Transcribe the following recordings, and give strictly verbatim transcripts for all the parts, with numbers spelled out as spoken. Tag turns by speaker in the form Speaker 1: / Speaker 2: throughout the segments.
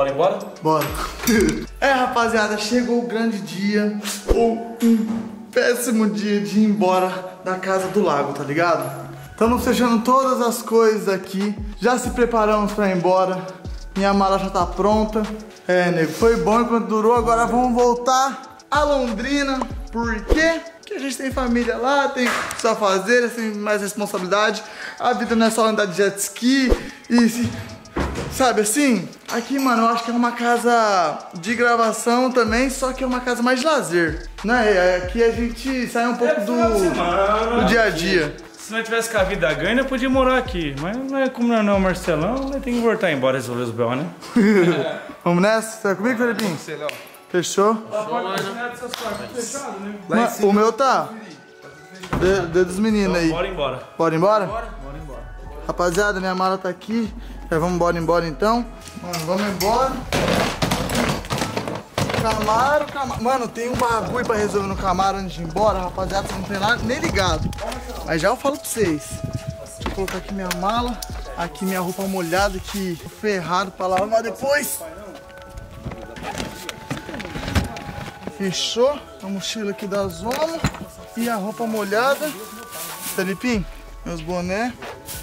Speaker 1: bora embora?
Speaker 2: Bora. É, rapaziada, chegou o grande dia, ou um péssimo dia de ir embora da casa do lago, tá ligado? Estamos fechando todas as coisas aqui, já se preparamos pra ir embora, minha mala já tá pronta. É, nego, foi bom enquanto durou, agora vamos voltar a Londrina, por quê? Porque a gente tem família lá, tem só fazer, tem mais responsabilidade, a vida não é só andar de jet ski e se... Sabe assim? Aqui, mano, eu acho que é uma casa de gravação também, só que é uma casa mais de lazer, né? Aqui a gente sai um pouco
Speaker 1: é,
Speaker 2: do,
Speaker 1: semana,
Speaker 2: do dia a dia.
Speaker 1: Se não tivesse com a vida ganha, eu podia morar aqui. Mas não é como não é o Marcelão, nós tem que voltar embora e resolver os B O, né?
Speaker 2: Vamos nessa? Você vai comigo, Felipinho? Fechou? Mas, o meu tá. Dedo de dos meninos aí.
Speaker 1: Bora embora.
Speaker 2: Bora embora?
Speaker 1: Bora, bora embora.
Speaker 2: Rapaziada, minha mala tá aqui. Já vamos embora, embora então. Mano, vamos embora. Camaro, Camaro. Mano, tem um bagulho pra resolver no Camaro antes de ir embora, rapaziada. Você não tem nada nem ligado. Mas já eu falo pra vocês. Deixa eu colocar aqui minha mala. Aqui minha roupa molhada, que ferrado pra lavar depois. Fechou. A mochila aqui da zona. E a roupa molhada. Felipinho, meus boné.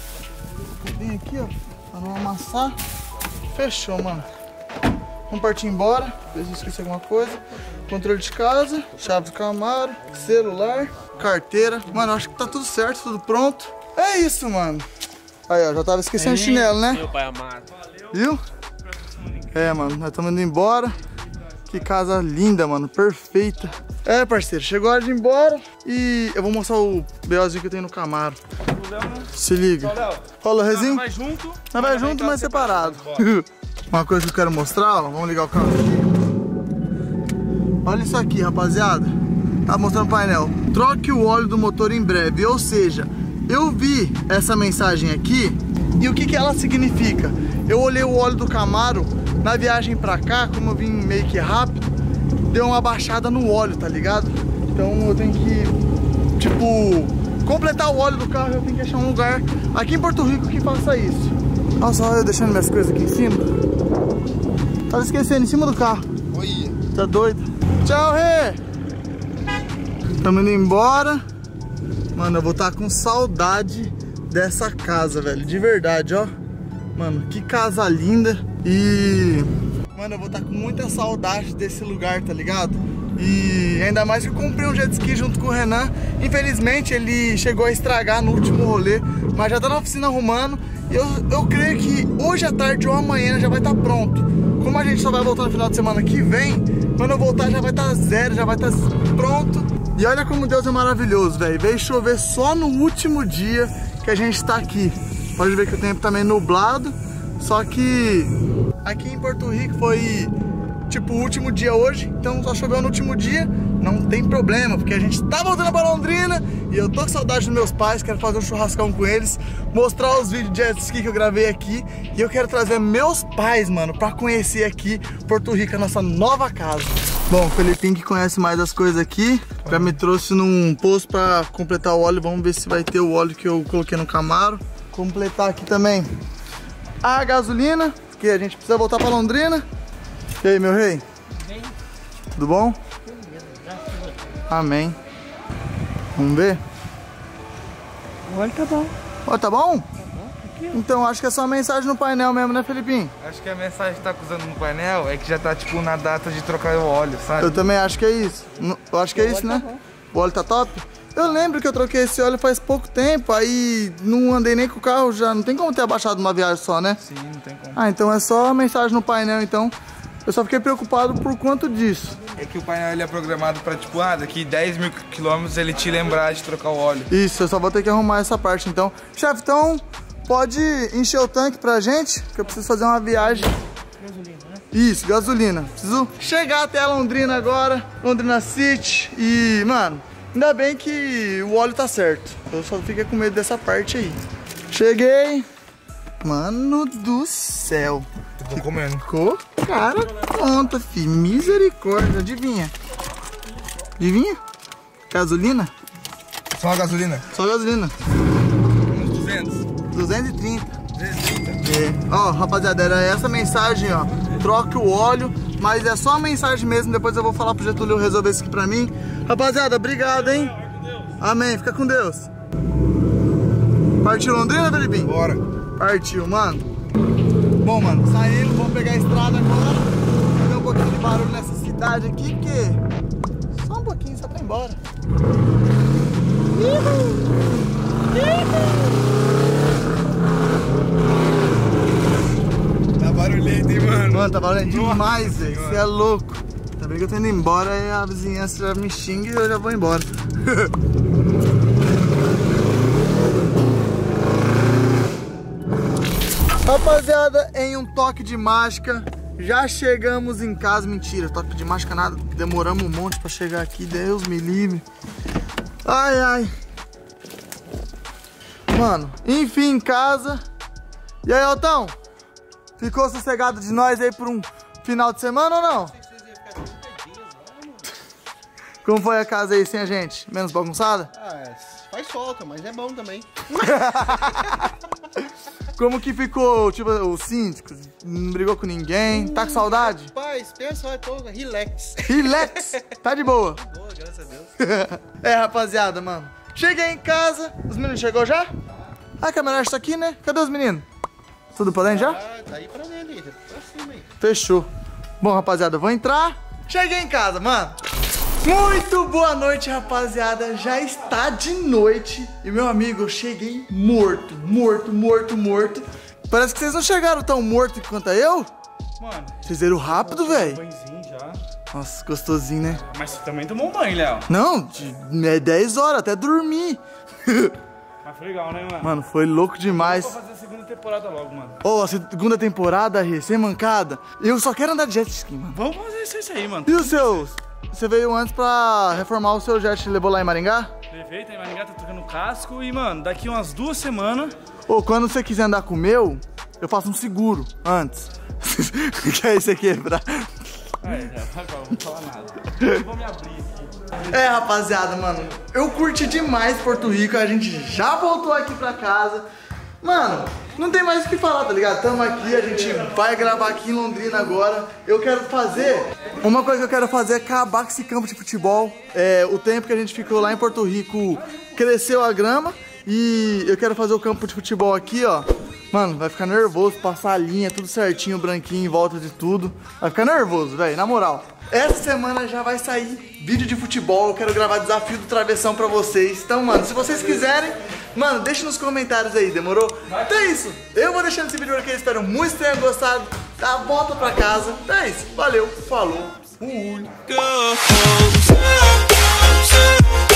Speaker 2: Bem aqui, ó. Pra não amassar. Fechou, mano. Vamos partir embora. Ver se eu esqueci alguma coisa. Controle de casa, chave do Camaro, celular, carteira. Mano, acho que tá tudo certo, tudo pronto. É isso, mano. Aí, ó, já tava esquecendo o chinelo, né?
Speaker 3: Meu pai amado.
Speaker 2: Viu? É, mano, nós estamos indo embora. Que casa linda, mano, perfeita. É, parceiro, chegou a hora de ir embora. E eu vou mostrar o BOzinho que eu tenho no Camaro. Se liga. Rola, Rezinho?
Speaker 1: Nós vai junto.
Speaker 2: Nós vai junto, mas separado. Uma coisa que eu quero mostrar, ó. Vamos ligar o carro aqui. Olha isso aqui, rapaziada. Tá mostrando o painel. Troque o óleo do motor em breve. Ou seja, eu vi essa mensagem aqui. E o que que ela significa? Eu olhei o óleo do Camaro na viagem pra cá, como eu vim meio que rápido, deu uma baixada no óleo, tá ligado? Então eu tenho que, tipo, completar o óleo do carro. Eu tenho que achar um lugar aqui em Porto Rico que faça isso. Olha só eu deixando minhas coisas aqui em cima. Tava esquecendo, em cima do carro. Oi. Tá doido? Tchau, Rê! Tamo indo embora. Mano, eu vou estar com saudade dessa casa, velho. De verdade, ó. Mano, que casa linda. E... Mano, eu vou estar com muita saudade desse lugar, tá ligado? E ainda mais que eu comprei um jet ski junto com o Renan. Infelizmente ele chegou a estragar no último rolê, mas já tá na oficina arrumando. E eu, eu creio que hoje à tarde ou amanhã já vai estar pronto. Como a gente só vai voltar no final de semana que vem, quando eu voltar já vai estar zero, já vai estar pronto. E olha como Deus é maravilhoso, velho. Veio chover só no último dia que a gente tá aqui. Pode ver que o tempo tá meio nublado. Só que aqui em Porto Rico foi tipo o último dia hoje, então só choveu no último dia, não tem problema, porque a gente tá voltando pra Londrina e eu tô com saudade dos meus pais, quero fazer um churrascão com eles, mostrar os vídeos de jet ski que eu gravei aqui e eu quero trazer meus pais, mano, pra conhecer aqui Porto Rico, a nossa nova casa. Bom, o Felipinho que conhece mais as coisas aqui, já me trouxe num posto pra completar o óleo, vamos ver se vai ter o óleo que eu coloquei no Camaro. Completar aqui também a gasolina, porque a gente precisa voltar pra Londrina. E aí, meu rei? Bem. Tudo bom? Amém. Vamos ver?
Speaker 3: O óleo tá bom.
Speaker 2: Ó, tá bom?
Speaker 3: Tá bom. Aqui,
Speaker 2: então acho que é só a mensagem no painel mesmo, né, Felipinho?
Speaker 4: Acho que a mensagem que tá usando no painel é que já tá tipo na data de trocar o óleo, sabe?
Speaker 2: Eu também acho que é isso. Eu acho que é isso, né? O óleo tá top? Eu lembro que eu troquei esse óleo faz pouco tempo, aí não andei nem com o carro, já não tem como ter abaixado uma viagem só, né?
Speaker 4: Sim, não tem como.
Speaker 2: Ah, então é só a mensagem no painel, então. Eu só fiquei preocupado por quanto disso.
Speaker 4: É que o painel ele é programado pra tipo, ah, daqui dez mil quilômetros ele te lembrar de trocar o óleo.
Speaker 2: Isso, eu só vou ter que arrumar essa parte então. Chefe, então pode encher o tanque pra gente, que eu preciso fazer uma viagem.
Speaker 3: gasolina, né?
Speaker 2: Isso, gasolina. Preciso chegar até a Londrina agora, Londrina City. E, mano, ainda bem que o óleo tá certo. Eu só fiquei com medo dessa parte aí. Cheguei. Mano do céu.
Speaker 4: Tô comendo.
Speaker 2: Ficou cara conta, fi. Misericórdia. Adivinha? Adivinha? Gasolina?
Speaker 4: Só a gasolina?
Speaker 2: Só gasolina.
Speaker 4: Uns duzentos.
Speaker 2: duzentos e trinta. É. Ó, rapaziada, era essa mensagem, ó. Troque o óleo, mas é só a mensagem mesmo. Depois eu vou falar pro Getúlio resolver isso aqui pra mim. Rapaziada, obrigado, hein? Amém, fica com Deus. Partiu Londrina, Felipinho?
Speaker 4: Bora.
Speaker 2: Partiu, mano. Bom, mano, saindo, vamos pegar a estrada agora. Fazer um pouquinho de barulho nessa cidade aqui, porque só um pouquinho, só pra ir embora.
Speaker 4: Tá barulhento, hein, mano?
Speaker 2: Mano, tá barulhento demais, velho. Você é louco. Tá bem que eu tô indo embora e a vizinhança já me xinga e eu já vou embora. Rapaziada, em um toque de mágica, já chegamos em casa. Mentira, toque de mágica nada. Demoramos um monte pra chegar aqui, Deus me livre. Ai, ai. Mano, enfim, em casa. E aí, Altão? Ficou sossegado de nós aí por um final de semana ou não? Como foi a casa aí sem a gente? Menos bagunçada?
Speaker 5: Ah, é, faz falta, mas é bom também.
Speaker 2: Como que ficou, tipo, o síndico? Não brigou com ninguém? Tá com saudade?
Speaker 5: Rapaz, pensa, eu tô relax.
Speaker 2: Relax! Tá de boa.
Speaker 5: Boa, graças a Deus.
Speaker 2: É, rapaziada, mano. Cheguei em casa. Os meninos chegou já? Ah, a caminhonete tá aqui, né? Cadê os meninos? Tudo pra dentro já?
Speaker 5: Ah, tá aí pra dentro aí, pra cima aí.
Speaker 2: Fechou. Bom, rapaziada, vou entrar. Cheguei em casa, mano. Muito boa noite, rapaziada. Já está de noite. E, meu amigo, eu cheguei morto, morto, morto, morto. Parece que vocês não chegaram tão morto quanto eu.
Speaker 1: Mano,
Speaker 2: Vocês viram rápido, velho.
Speaker 1: banhozinho já.
Speaker 2: Nossa, gostosinho, né?
Speaker 1: Mas você também tomou um banho, Léo.
Speaker 2: Não, de- é dez horas, até dormir.
Speaker 1: Mas foi legal, né, mano?
Speaker 2: Mano, foi louco demais.
Speaker 1: Vou fazer a segunda temporada logo, mano.
Speaker 2: Ô, a segunda temporada, recém-mancada. Eu só quero andar de jet ski, mano.
Speaker 1: Vamos fazer isso, isso aí, mano.
Speaker 2: E os seus? Você veio antes pra reformar o seu jet e levou lá em Maringá?
Speaker 1: Levei, tá em Maringá, tá trocando casco. E, mano, daqui umas duas semanas...
Speaker 2: Ô, quando você quiser andar com o meu, eu faço um seguro antes. Que aí você quebrar.
Speaker 1: É, já, não vou falar nada. Não vou me abrir aqui.
Speaker 2: É, rapaziada, mano, eu curti demais Porto Rico, a gente já voltou aqui pra casa. Mano, não tem mais o que falar, tá ligado? Tamo aqui, a gente vai gravar aqui em Londrina agora. Eu quero fazer, uma coisa que eu quero fazer é acabar com esse campo de futebol. É, o tempo que a gente ficou lá em Porto Rico, cresceu a grama. E eu quero fazer o campo de futebol aqui, ó. Mano, vai ficar nervoso, passar a linha, tudo certinho, branquinho, em volta de tudo. Vai ficar nervoso, velho, na moral. Essa semana já vai sair vídeo de futebol. Eu quero gravar desafio do travessão pra vocês. Então, mano, se vocês quiserem, mano, deixa nos comentários aí, demorou? Então é isso. Eu vou deixando esse vídeo aqui, espero muito que tenham gostado. Dá a volta pra casa. Então é isso. Valeu, falou, fui.